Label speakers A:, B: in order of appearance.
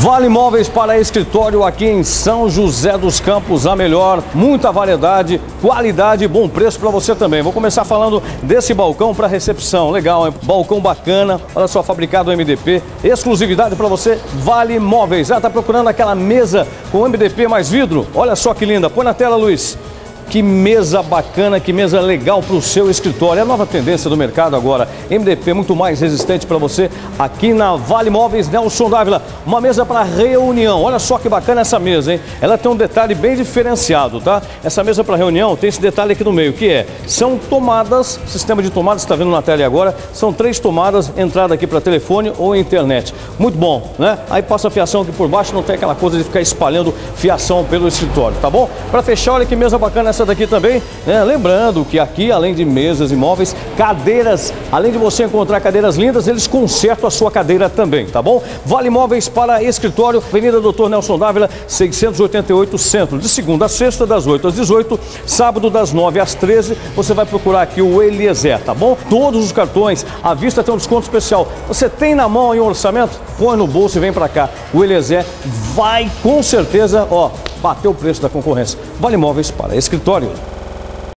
A: Vale Móveis para escritório aqui em São José dos Campos, a melhor, muita variedade, qualidade e bom preço para você também. Vou começar falando desse balcão para recepção, legal, hein? Balcão bacana, olha só, fabricado MDP, exclusividade para você, Vale Móveis. Tá procurando aquela mesa com MDP mais vidro? Olha só que linda, põe na tela, Luiz. Que mesa bacana, que mesa legal para o seu escritório. É a nova tendência do mercado agora. MDP muito mais resistente para você aqui na Vale Móveis Nelson Dávila. Uma mesa para reunião. Olha só que bacana essa mesa, hein? Ela tem um detalhe bem diferenciado, tá? Essa mesa para reunião tem esse detalhe aqui no meio, que são tomadas, sistema de tomadas, está vendo na tela agora. São 3 tomadas, entrada aqui para telefone ou internet. Muito bom, né? Aí passa a fiação aqui por baixo, não tem aquela coisa de ficar espalhando fiação pelo escritório, tá bom? Para fechar, olha que mesa bacana essa daqui também, né? Lembrando que aqui, além de mesas e móveis, cadeiras, além de você encontrar cadeiras lindas, eles consertam a sua cadeira também, tá bom? Vale Móveis para escritório, Avenida Dr. Nelson Dávila, 688 Centro, de segunda a sexta, das 8 às 18, sábado das 9 às 13, você vai procurar aqui o Eliezer, tá bom? Todos os cartões, à vista tem um desconto especial. Você tem na mão aí um orçamento? Põe no bolso e vem para cá. O Eliezer vai com certeza, bater o preço da concorrência. Vale Móveis para escritório.